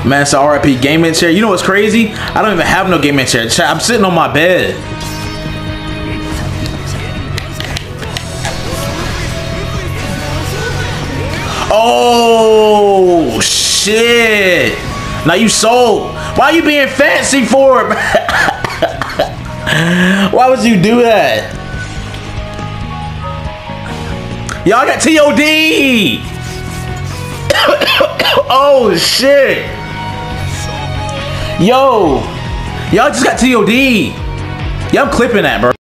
Man, it's a RIP gaming chair. You know what's crazy? I don't even have no gaming chair. I'm sitting on my bed. Oh shit! Now you sold. Why are you being fancy for it? Why would you do that? Y'all got TOD. Oh shit! Yo, y'all just got TOD. Y'all clipping that, bro.